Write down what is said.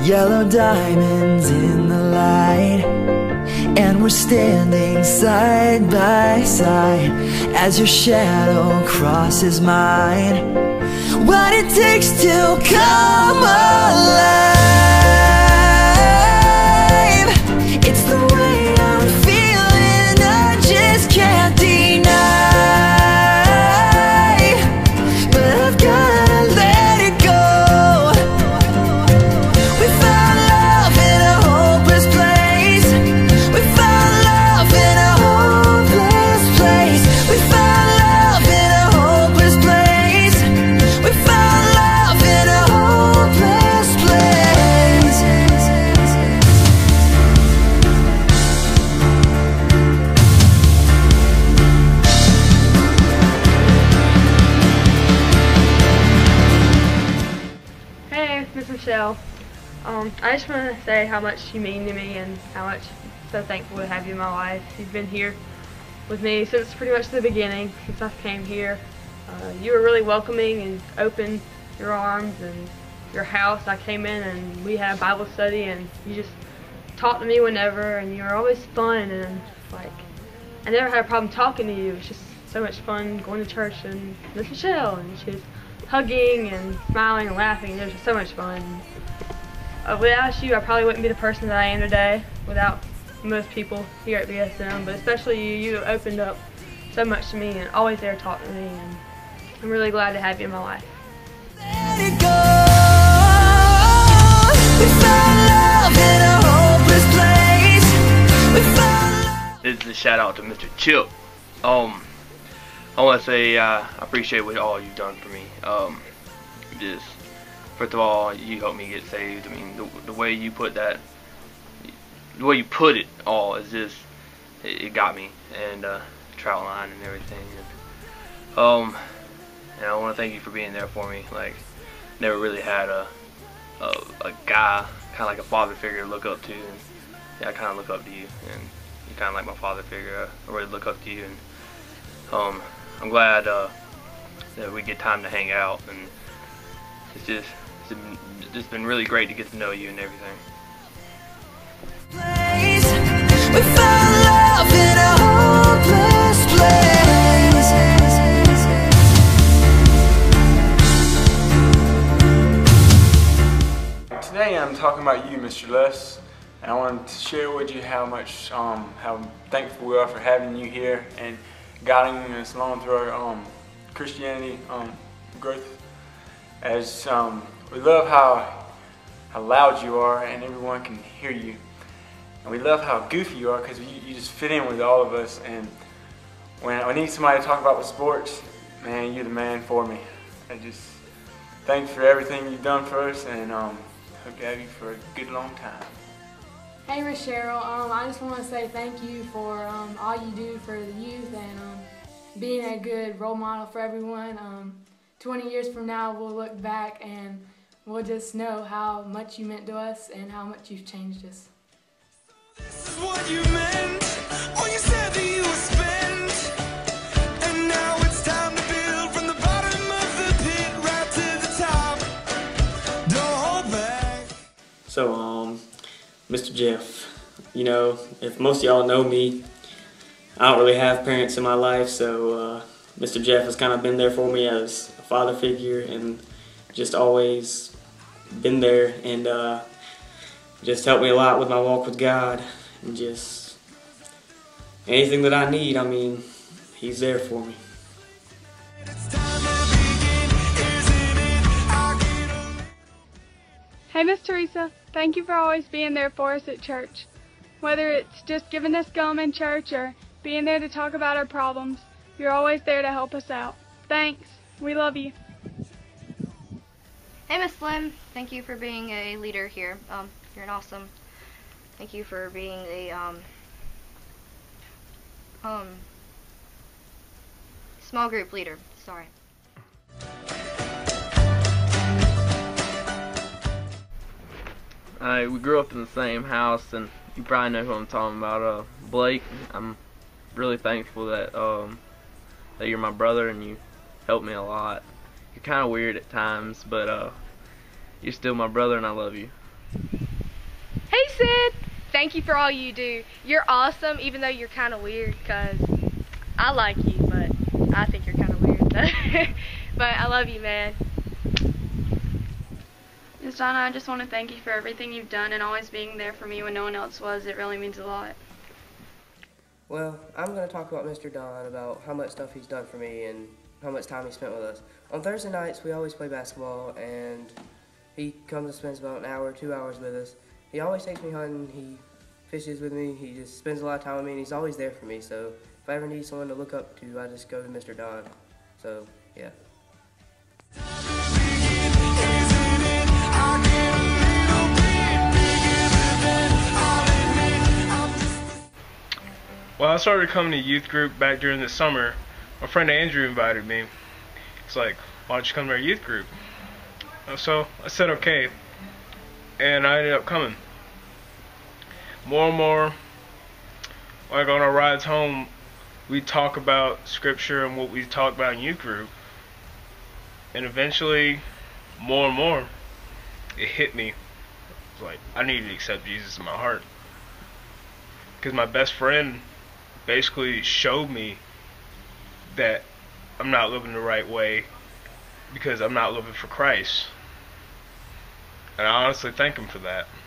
yellow diamonds in the light, and we're standing side by side as your shadow crosses mine. What it takes to come alive, it's the way I'm feeling, I just can't deny. But I've gotta let it go. We found love in a hopeless place. We found love in a hopeless place. We found love in a hopeless place. We found love in a hopeless place. Hey, Miss Michelle. I just want to say how much you mean to me and how much I'm so thankful to have you in my life. You've been here with me since pretty much the beginning, since I came here. You were really welcoming and opened your arms and your house. I came in and we had a Bible study and you just talked to me whenever, and you were always fun, and like I never had a problem talking to you. It's just so much fun going to church and Miss Michelle, and she was hugging and smiling and laughing. It was just so much fun. Without you, I probably wouldn't be the person that I am today, without most people here at BSM, but especially you. You opened up so much to me and always there to talk to me, and I'm really glad to have you in my life. Let it go. We found love in a hopeless place. We found love. This is a shout out to Mr. Chip. I want to say I appreciate what all you've done for me. Just first of all, you helped me get saved. I mean, the way you put that, the way you put it all is just, it got me, and trout line and everything. And I want to thank you for being there for me. Like, never really had a guy, kind of like a father figure to look up to, and yeah, I kind of look up to you, and you're kind of like my father figure. I really look up to you, and I'm glad that we get time to hang out, and it's just been really great to get to know you and everything. We found love in a hopeless place. Today I'm talking about you, Mr. Les, and I wanted to share with you how much, how thankful we are for having you here and guiding us along through our Christianity growth. As we love how loud you are and everyone can hear you, and we love how goofy you are because you just fit in with all of us. And when I need somebody to talk about with sports, man, you're the man for me. I just thanks for everything you've done for us, and hope to have you for a good long time. Hey Miss Cheryl, I just want to say thank you for all you do for the youth and being a good role model for everyone. 20 years from now we'll look back and we'll just know how much you meant to us and how much you've changed us. This is what you meant when you said that you were spent, and now it's time to build from the bottom of the pit right to the top. Don't hold back. So, Mr. Jeff, you know, if most of y'all know me, I don't really have parents in my life, so Mr. Jeff has kind of been there for me as a father figure and just always been there, and just helped me a lot with my walk with God, and just anything that I need, I mean, he's there for me. Hey Miss Teresa, thank you for always being there for us at church. Whether it's just giving us gum in church or being there to talk about our problems, you're always there to help us out. Thanks. We love you. Hey Miss Slim, thank you for being a leader here. You're an awesome. Thank you for being a small group leader. Sorry. We grew up in the same house, and you probably know who I'm talking about. Blake. I'm really thankful that that you're my brother and you helped me a lot. You're kind of weird at times, but you're still my brother and I love you. Jackson, thank you for all you do. You're awesome, even though you're kind of weird, because I like you, but I think you're kind of weird. But I love you, man. Ms. Donna, I just want to thank you for everything you've done and always being there for me when no one else was. It really means a lot. Well, I'm going to talk about Mr. Don, about how much stuff he's done for me and how much time he spent with us. On Thursday nights, we always play basketball, and he comes and spends about an hour, 2 hours with us. He always takes me hunting, he fishes with me, he just spends a lot of time with me, and he's always there for me. So if I ever need someone to look up to, I just go to Mr. Don. So, yeah. Well, I started coming to youth group back during the summer. My friend Andrew invited me. He's like, why don't you come to our youth group? So I said okay, and I ended up coming. More and more, like on our rides home, we talk about scripture and what we talk about in youth group. And eventually, more and more, it hit me. It's like, I needed to accept Jesus in my heart. Because my best friend basically showed me that I'm not living the right way because I'm not living for Christ. And I honestly thank him for that.